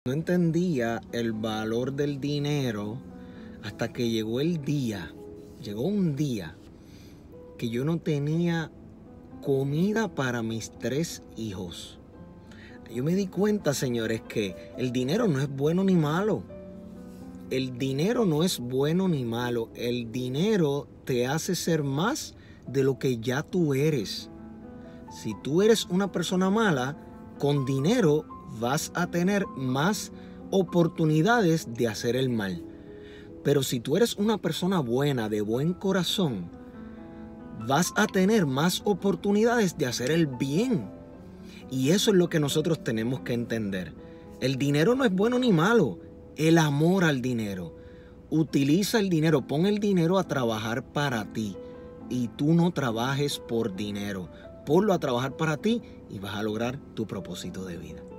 No entendía el valor del dinero hasta que llegó un día que yo no tenía comida para mis 3 hijos. Yo me di cuenta, señores, que el dinero no es bueno ni malo. El dinero no es bueno ni malo. El dinero te hace ser más de lo que ya tú eres. Si tú eres una persona mala, con dinero vas a tener más oportunidades de hacer el mal. Pero si tú eres una persona buena, de buen corazón, vas a tener más oportunidades de hacer el bien. Y eso es lo que nosotros tenemos que entender. El dinero no es bueno ni malo. El amor al dinero. Utiliza el dinero, pon el dinero a trabajar para ti. Y tú no trabajes por dinero. Ponlo a trabajar para ti y vas a lograr tu propósito de vida.